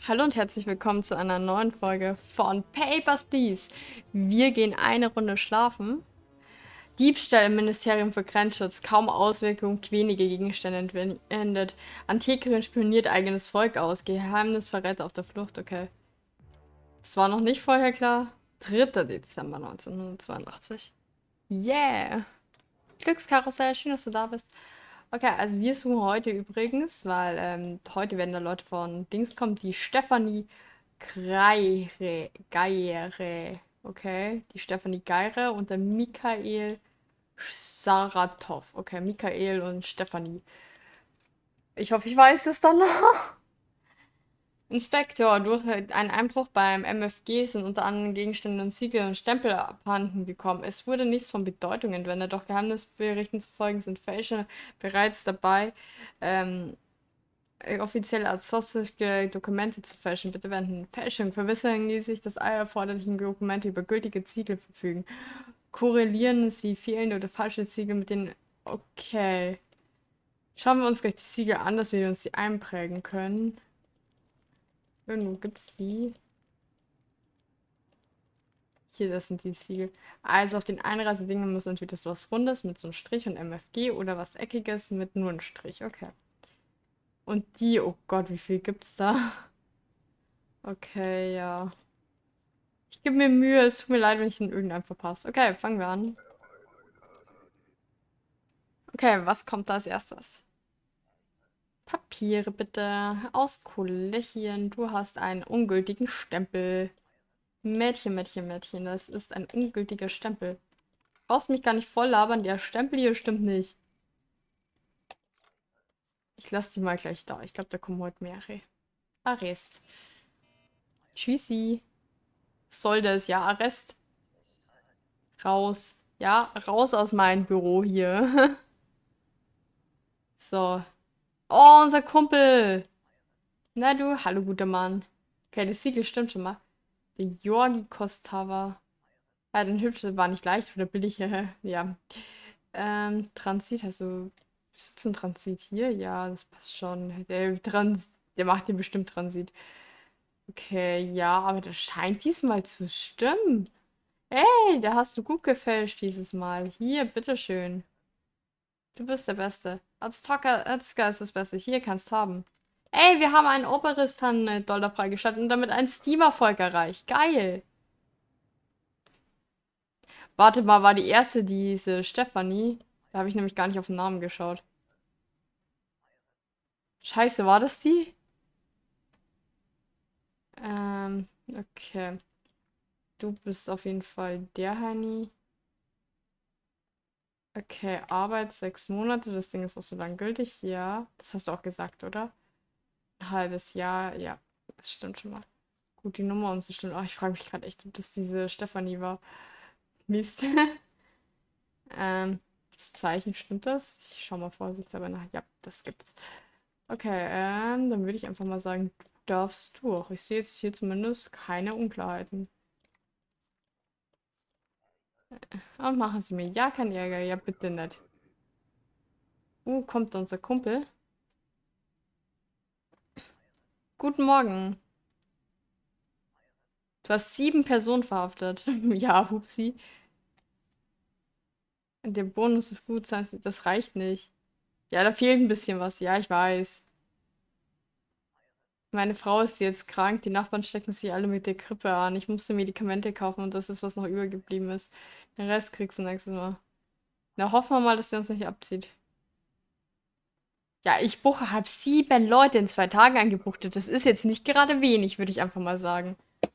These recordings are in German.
Hallo und herzlich willkommen zu einer neuen Folge von Papers, Please. Wir gehen eine Runde schlafen. Diebstahl im Ministerium für Grenzschutz, kaum Auswirkungen, wenige Gegenstände entwendet. Antikerin spioniert eigenes Volk aus, Geheimnisverräter auf der Flucht, okay. Das war noch nicht vorher klar. 3. Dezember 1982. Yeah! Glückskarussell, schön, dass du da bist. Okay, also wir suchen heute übrigens, weil heute werden da Leute von Dings kommen, die Stefanie Geire, okay, die Stefanie Geire und der Michael Saratov. Okay, Michael und Stefanie. Ich hoffe, ich weiß es dann noch. Inspektor, durch einen Einbruch beim MFG sind unter anderem Gegenstände und Siegel und Stempel abhanden gekommen. Es wurde nichts von Bedeutung entwendet, doch Geheimnisberichten zufolge sind Fälscher bereits dabei, offizielle arztliche Dokumente zu fälschen. Bitte wenden. Fälschung. Verwissern Sie sich, dass alle erforderlichen Dokumente über gültige Siegel verfügen. Korrelieren Sie fehlende oder falsche Siegel mit den... Okay. Schauen wir uns gleich die Siegel an, dass wir uns die einprägen können. Irgendwo gibt es die. Hier, das sind die Siegel. Also auf den Einreisedingen muss entweder was Rundes mit so einem Strich und MFG oder was Eckiges mit nur einem Strich. Okay. Und die, oh Gott, wie viel gibt's da? Okay, ja. Ich gebe mir Mühe, es tut mir leid, wenn ich den irgendeinen verpasse. Okay, fangen wir an. Okay, was kommt da als erstes? Papiere bitte. Auskolieren. Du hast einen ungültigen Stempel. Mädchen, Mädchen, Mädchen, das ist ein ungültiger Stempel. Brauchst mich gar nicht voll labern, der Stempel hier stimmt nicht. Ich lasse die mal gleich da. Ich glaube, da kommen heute mehrere. Arrest. Tschüssi. Soll das? Ja, Arrest. Raus. Ja, raus aus meinem Büro hier. So. Oh, unser Kumpel. Na du, hallo guter Mann. Okay, das Siegel stimmt schon mal. Der Georgi Kostava. Ja, den hübsche war nicht leicht oder billig. Ja. Transit, also bist du zum Transit hier? Ja, das passt schon. Der macht dir bestimmt Transit. Okay, ja, aber das scheint diesmal zu stimmen. Hey, da hast du gut gefälscht dieses Mal. Hier, bitteschön. Du bist der Beste. Azteca ist das Beste. Hier kannst haben. Ey, wir haben einen Oberistan-Dollar freigeschaltet und damit ein Steam-Erfolg erreicht. Geil. Warte mal, war die erste diese Stefanie? Da habe ich nämlich gar nicht auf den Namen geschaut. Scheiße, war das die? Okay. Du bist auf jeden Fall der Heini. Okay, Arbeit 6 Monate. Das Ding ist auch so lang gültig. Ja, das hast du auch gesagt, oder? Ein halbes Jahr. Ja, das stimmt schon mal. Gut, die Nummer und so stimmt. Oh, ich frage mich gerade echt, ob das diese Stefanie war. Mist. Das Zeichen, stimmt das? Ich schau mal vorsichtshalber nach. Ja, das gibt's. Okay, dann würde ich einfach mal sagen, du darfst durch. Ich sehe jetzt hier zumindest keine Unklarheiten. Und machen Sie mir ja keinen Ärger. Ja, bitte nicht. Kommt unser Kumpel. Guten Morgen. Du hast 7 Personen verhaftet. Ja, hupsi. Der Bonus ist gut, das reicht nicht. Ja, da fehlt ein bisschen was. Ja, ich weiß. Meine Frau ist jetzt krank. Die Nachbarn stecken sich alle mit der Grippe an. Ich musste Medikamente kaufen und das ist, was noch übergeblieben ist. Den Rest kriegst du nächstes Mal. Na, hoffen wir mal, dass der uns nicht abzieht. Ja, ich buche, habe 7 Leute in 2 Tagen angebuchtet. Das ist jetzt nicht gerade wenig, würde ich einfach mal sagen.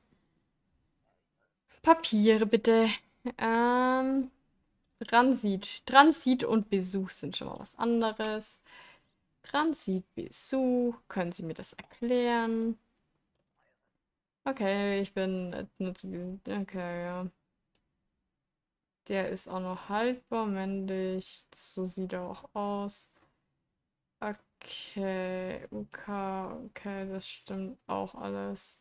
Papiere bitte. Ähm, Transit und Besuch sind schon mal was anderes. Transit, Besuch. Können Sie mir das erklären? Okay, ich bin okay, ja. Der ist auch noch haltbar männlich. So sieht er auch aus. Okay, okay, das stimmt auch alles.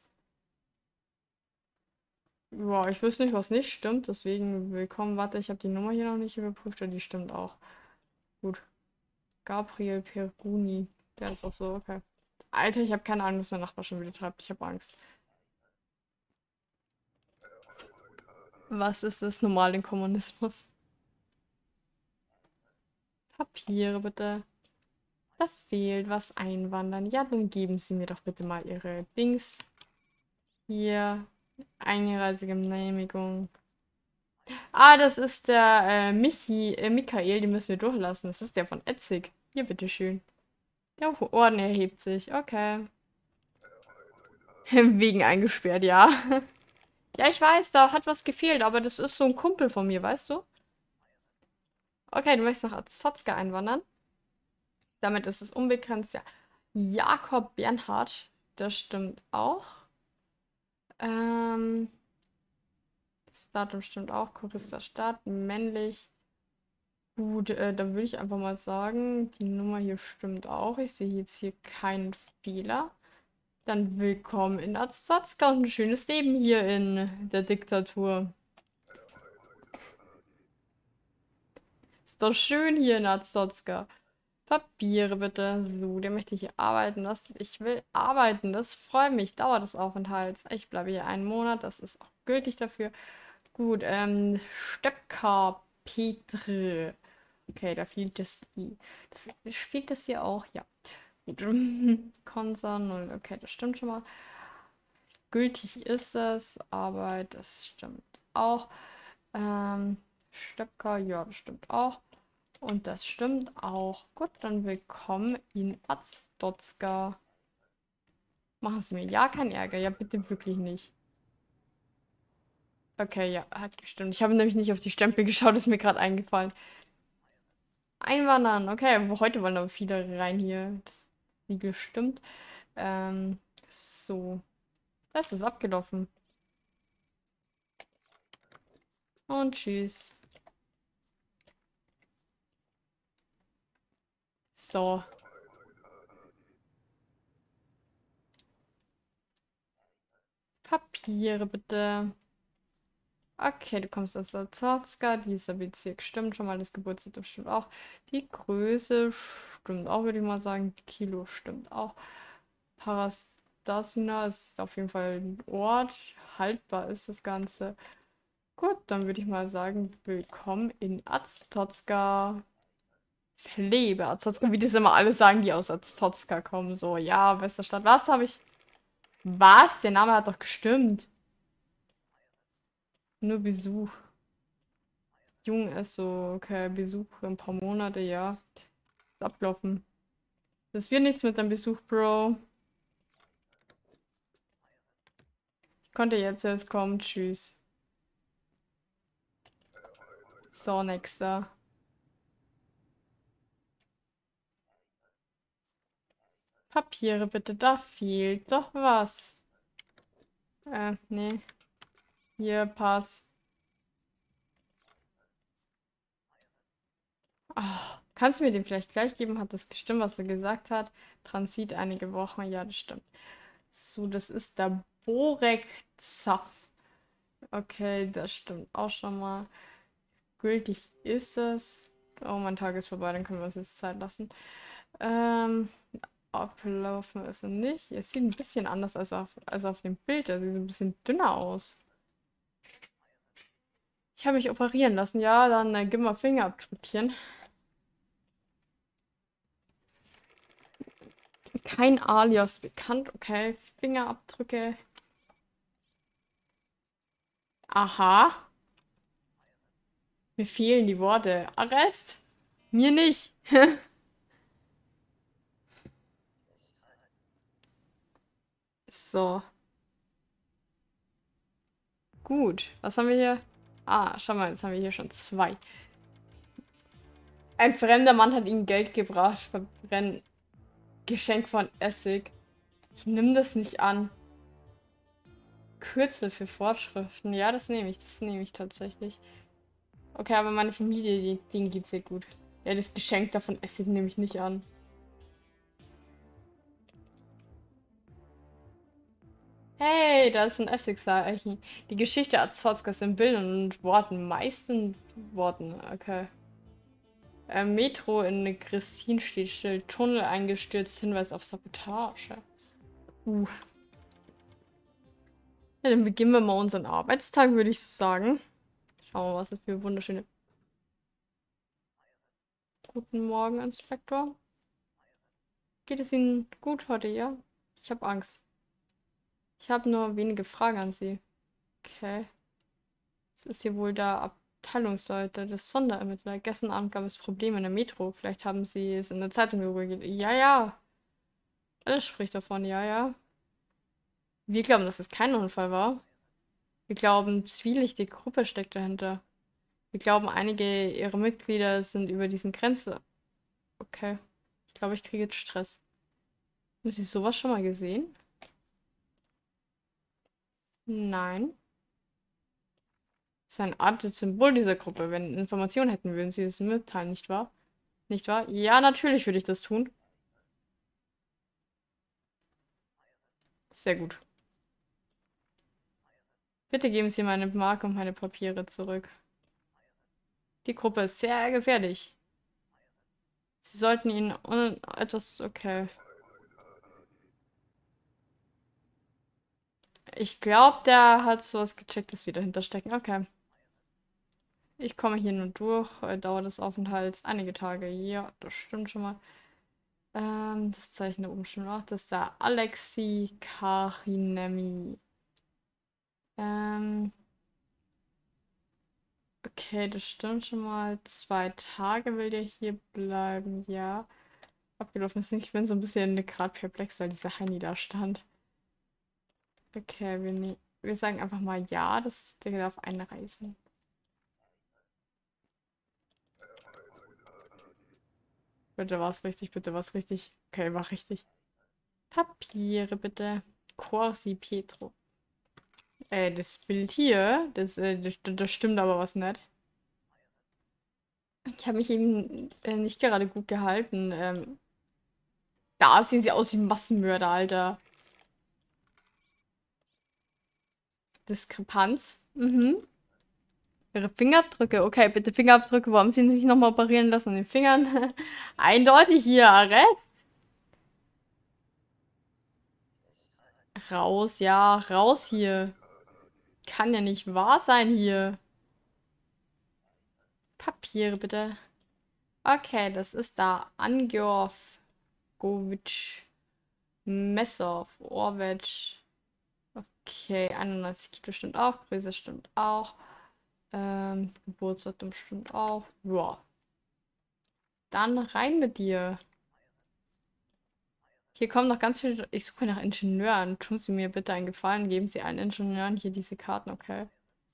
Boah, ich wüsste nicht, was nicht stimmt, deswegen willkommen. Warte, ich habe die Nummer hier noch nicht überprüft, und die stimmt auch. Gut. Gabriel Perguni. Der ist auch so, okay. Alter, ich habe keine Ahnung, was mein Nachbar schon wieder treibt. Ich habe Angst. Was ist das normale Kommunismus? Papiere bitte. Da fehlt was einwandern. Ja, dann geben Sie mir doch bitte mal Ihre Dings. Hier. Einreisegenehmigung. Ah, das ist der Michael, den müssen wir durchlassen. Das ist der von Etzig. Hier, bitteschön. Der Orden erhebt sich. Okay. Wegen eingesperrt, ja. Ja, ich weiß, da hat was gefehlt, aber das ist so ein Kumpel von mir, weißt du? Okay, du möchtest nach Azotska einwandern. Damit ist es unbegrenzt, ja. Jakob Bernhard, das stimmt auch. Ähm, das Datum stimmt auch. Chorister Stadt, männlich. Gut, dann würde ich einfach mal sagen, die Nummer hier stimmt auch. Ich sehe jetzt hier keinen Fehler. Dann willkommen in Azotska und ein schönes Leben hier in der Diktatur. Ist doch schön hier in Azotska. Papiere bitte. So, der möchte hier arbeiten. Ich will arbeiten. Das freut mich. Dauer des Aufenthalts. Ich bleibe hier einen Monat. Das ist auch gültig dafür. Gut, Stöcker Petre. Okay, da fehlt fehlt das hier auch. Ja. Gut. Konsa 0. Okay, das stimmt schon mal. Gültig ist es, aber das stimmt auch. Stöcker, ja, das stimmt auch. Und das stimmt auch. Gut, dann willkommen in Azotska. Machen Sie mir ja keinen Ärger. Ja, bitte wirklich nicht. Okay, ja, hat gestimmt. Ich habe nämlich nicht auf die Stempel geschaut, ist mir gerade eingefallen. Einwandern, okay, heute wollen aber viele rein hier. Das Siegel stimmt. So. Das ist abgelaufen. Und tschüss. So. Papiere bitte. Okay, du kommst aus Azotska. Dieser Bezirk stimmt schon mal. Das Geburtsdatum stimmt auch. Die Größe stimmt auch, würde ich mal sagen. Kilo stimmt auch. Parastasina ist auf jeden Fall ein Ort. Haltbar ist das Ganze. Gut, dann würde ich mal sagen, willkommen in Azotska. Ich lebe Azotska, wie das immer alle sagen, die aus Azotska kommen. So, ja, beste Stadt. Was habe ich? Was? Der Name hat doch gestimmt. Nur Besuch. Jung ist so, okay, Besuch für ein paar Monate, ja. Ist ablaufen. Das wird nichts mit deinem Besuch, Bro. Ich konnte jetzt erst kommen. Tschüss. So, nächster. Papiere bitte, da fehlt doch was. Nee. Hier, Pass. Ah, kannst du mir den vielleicht gleich geben? Hat das gestimmt, was er gesagt hat? Transit einige Wochen. Ja, das stimmt. So, das ist der Borek Zapf. Okay, das stimmt auch schon mal. Gültig ist es. Oh, mein Tag ist vorbei, dann können wir uns jetzt Zeit lassen. Ähm, Ablaufen ist er nicht. Es sieht ein bisschen anders als auf dem Bild. Er sieht ein bisschen dünner aus. Ich habe mich operieren lassen. Ja, dann gib mal Fingerabdrückchen. Kein Alias bekannt. Okay, Fingerabdrücke. Aha. Mir fehlen die Worte. Arrest? Mir nicht. So. Gut. Was haben wir hier? Ah, schau mal, jetzt haben wir hier schon zwei. Ein fremder Mann hat ihnen Geld gebracht. Verbrennen. Geschenk von Essig. Ich nehme das nicht an. Kürzel für Fortschriften. Ja, das nehme ich. Das nehme ich tatsächlich. Okay, aber meine Familie, denen geht's sehr gut. Ja, das Geschenk davon Essig nehme ich nicht an. Hey, da ist ein Essigzeichen. Die Geschichte Azotskas in Bildern und Worten. Meisten Worten. Okay. Metro in Gressin steht still. Tunnel eingestürzt. Hinweis auf Sabotage. Ja, dann beginnen wir mal unseren Arbeitstag, würde ich so sagen. Schauen wir mal, was das für wunderschöne... Guten Morgen, Inspektor. Geht es Ihnen gut heute, ja? Ich habe Angst. Ich habe nur wenige Fragen an Sie. Okay. Das ist hier wohl der Abteilungsleiter des Sonderermittler. Gestern Abend gab es Probleme in der Metro. Vielleicht haben Sie es in der Zeitung gelesen. Ja, ja. Alles spricht davon, ja, ja. Wir glauben, dass es kein Unfall war. Wir glauben, zwielichtige Gruppe steckt dahinter. Wir glauben, einige ihrer Mitglieder sind über diesen Grenze. Okay. Ich glaube, ich kriege jetzt Stress. Haben Sie sowas schon mal gesehen? Nein. Das ist ein Art Symbol dieser Gruppe. Wenn Informationen hätten, würden Sie es mitteilen, nicht wahr? Nicht wahr? Ja, natürlich würde ich das tun. Sehr gut. Bitte geben Sie meine Marke und meine Papiere zurück. Die Gruppe ist sehr gefährlich. Sie sollten ihn etwas... Okay. Ich glaube, der hat sowas Gechecktes wieder hinterstecken. Okay. Ich komme hier nur durch. Dauer des Aufenthalts einige Tage. Ja, das stimmt schon mal. Das Zeichen da oben schon auch. Das ist der Alexi Karinemi. Ähm, okay, das stimmt schon mal. 2 Tage will der hier bleiben. Ja. Abgelaufen ist nicht. Ich bin so ein bisschen gerade perplex, weil dieser Heini da stand. Okay, wir sagen einfach mal ja, dass der darf einreisen. Bitte war's richtig, bitte war's richtig. Okay, war richtig. Papiere bitte. Corsi Pietro. Das Bild hier, das stimmt aber was nicht. Ich habe mich eben nicht gerade gut gehalten. Da sehen sie aus wie Massenmörder, Alter. Diskrepanz. Mhm. Ihre Fingerabdrücke. Okay, bitte Fingerabdrücke. Wo haben Sie sich nochmal operieren lassen an den Fingern? Eindeutig hier. Arrest. Raus, ja. Raus hier. Kann ja nicht wahr sein hier. Papiere bitte. Okay, das ist da. Angeorf. Govic. Messer. Orwetsch. Okay, 91 Kilo stimmt auch. Größe stimmt auch. Geburtsdatum stimmt auch. Ja. Dann rein mit dir. Hier kommen noch ganz viele. Ich suche nach Ingenieuren. Tun Sie mir bitte einen Gefallen. Geben Sie allen Ingenieuren hier diese Karten, okay?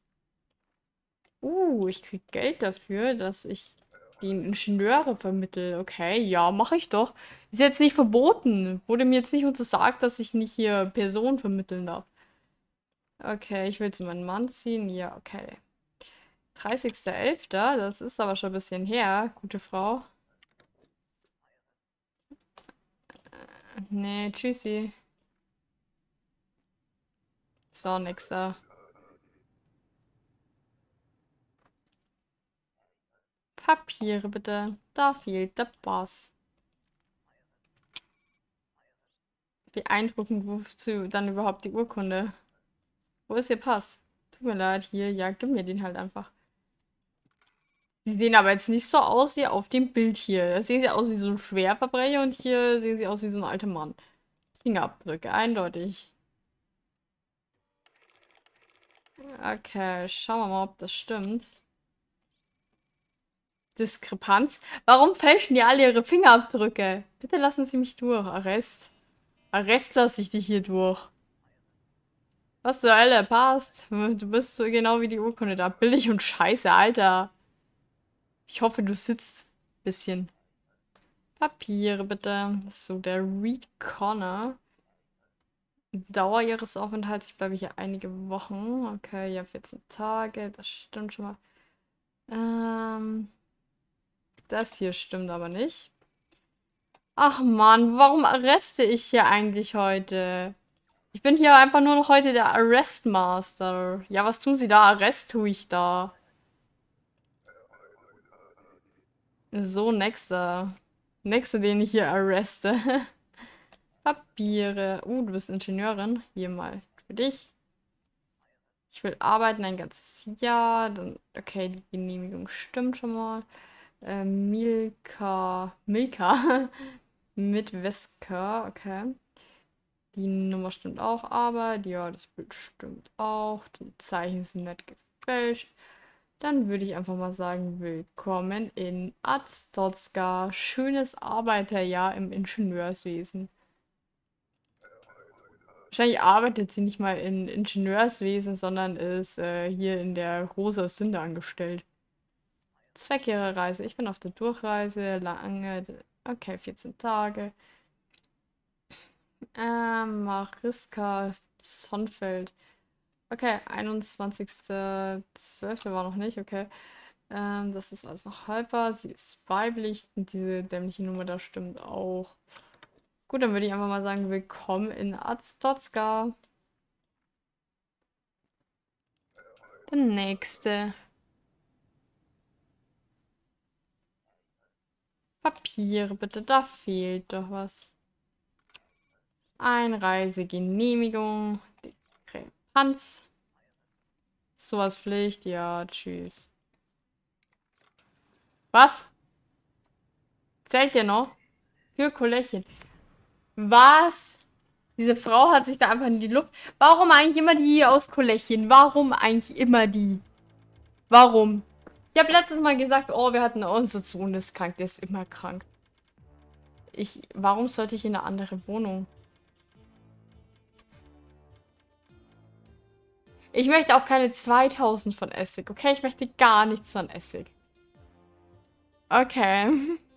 Ich krieg Geld dafür, dass ich die Ingenieure vermittle. Okay, ja, mache ich doch. Ist jetzt nicht verboten. Wurde mir jetzt nicht untersagt, dass ich nicht hier Personen vermitteln darf. Okay, ich will zu meinem Mann ziehen. Ja, okay. 30.11., das ist aber schon ein bisschen her, gute Frau. Nee, tschüssi. So, nächster. Papiere bitte. Da fehlt der Pass. Beeindruckend, wozu dann überhaupt die Urkunde? Wo ist Ihr Pass? Tut mir leid, hier, ja, gib mir den halt einfach. Die sehen aber jetzt nicht so aus wie auf dem Bild hier. Da sehen sie aus wie so ein Schwerverbrecher und hier sehen sie aus wie so ein alter Mann. Fingerabdrücke, eindeutig. Okay, schauen wir mal, ob das stimmt. Diskrepanz? Warum fälschen die alle ihre Fingerabdrücke? Bitte lassen Sie mich durch. Arrest. Arrest lasse ich dich hier durch. Was zur Hölle? Passt. Du bist so genau wie die Urkunde da. Billig und scheiße, Alter. Ich hoffe, du sitzt ein bisschen. Papiere bitte. So, der Reed Connor. Dauer ihres Aufenthalts, ich bleibe hier einige Wochen. Okay, ja, 14 Tage, das stimmt schon mal. Das hier stimmt aber nicht. Ach Mann, warum arreste ich hier eigentlich heute? Ich bin hier einfach nur noch heute der Arrestmaster. Ja, was tun Sie da? Arrest tue ich da. So, nächster. Nächster, den ich hier arreste. Papiere. Du bist Ingenieurin. Hier mal für dich. Ich will arbeiten ein ganzes Jahr. Dann, okay, die Genehmigung stimmt schon mal. Milka. Mit Wesker, okay. Die Nummer stimmt auch, aber ja, das Bild stimmt auch. Die Zeichen sind nicht gefälscht. Dann würde ich einfach mal sagen, willkommen in Aztotska. Schönes Arbeiterjahr im Ingenieurswesen. Wahrscheinlich arbeitet sie nicht mal in Ingenieurswesen, sondern ist hier in der Rosa Sünde angestellt. Zweck ihrer Reise. Ich bin auf der Durchreise. Lange. Okay, 14 Tage. Mariska Sonnfeld. Okay, 21.12. war noch nicht, okay. Das ist also noch haltbar. Sie ist weiblich und diese dämliche Nummer da stimmt auch. Gut, dann würde ich einfach mal sagen, willkommen in Aztotska. Der nächste. Papiere, bitte, da fehlt doch was. Einreisegenehmigung. Diskrepanz. Sowas Pflicht, ja, tschüss. Was? Zählt der noch? Für Kollechen. Was? Diese Frau hat sich da einfach in die Luft. Warum eigentlich immer die aus Kollechen? Warum eigentlich immer die? Warum? Ich habe letztes Mal gesagt, oh, wir hatten unser Sohn ist krank, der ist immer krank. Warum sollte ich in eine andere Wohnung? Ich möchte auch keine 2000 von Essig, okay? Ich möchte gar nichts von Essig. Okay.